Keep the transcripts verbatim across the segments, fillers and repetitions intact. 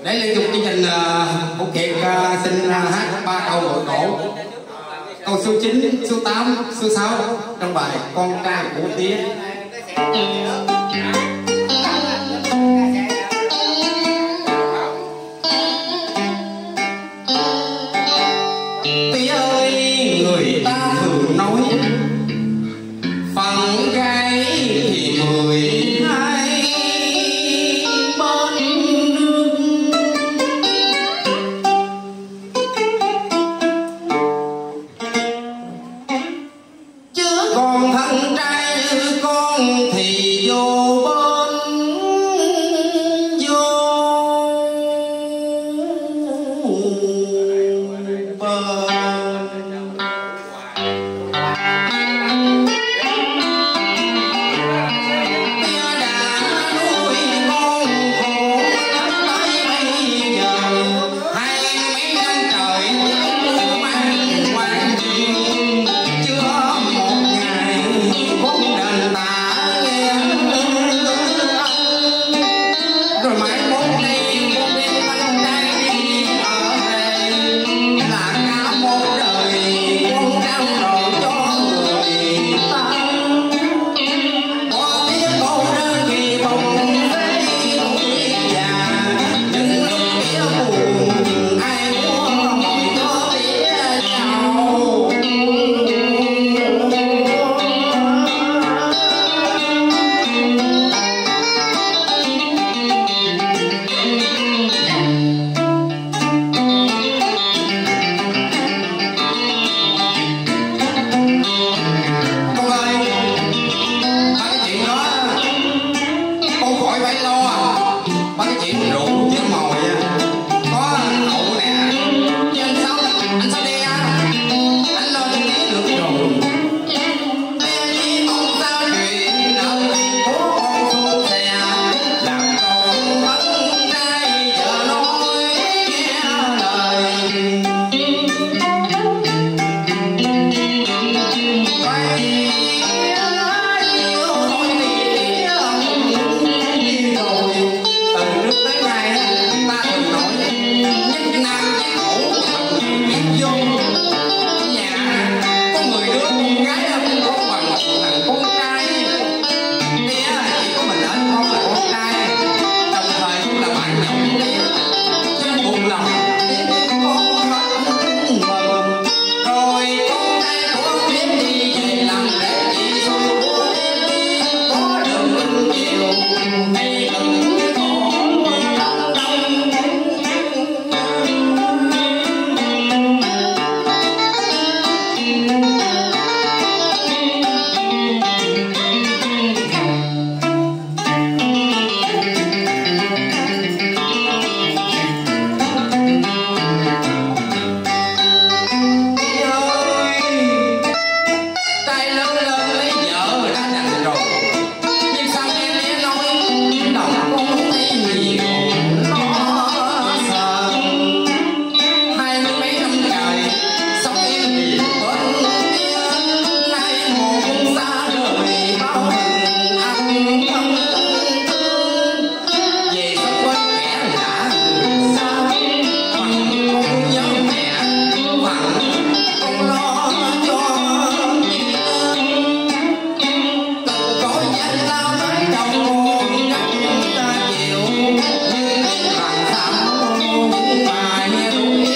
Để liên tục chương trình uh, Phú Kiệt uh, xin uh, hát ba câu nội cổ. Câu số chín, số tám, số sáu trong bài Con trai của Tía. Tía ơi, người ta thường nói phận gái thì mười hai bên nước, chứ còn thân trai như con thì vô bên vô bên.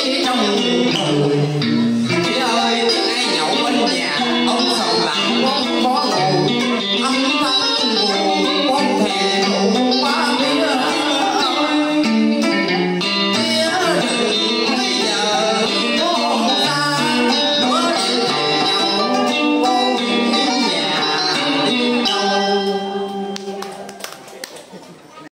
Hãy subscribe cho kênh Ghiền Mì Gõ để không bỏ lỡ những video hấp dẫn.